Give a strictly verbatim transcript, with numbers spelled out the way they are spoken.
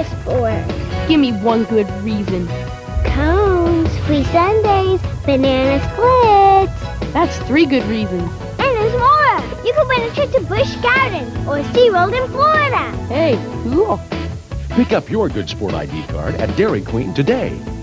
a sport. Give me one good reason. Cones, free Sundays, banana splits. That's three good reasons. And there's more. You could win a trip to Busch Gardens or SeaWorld in Florida. Hey, cool. Pick up your Good Sport I D card at Dairy Queen today.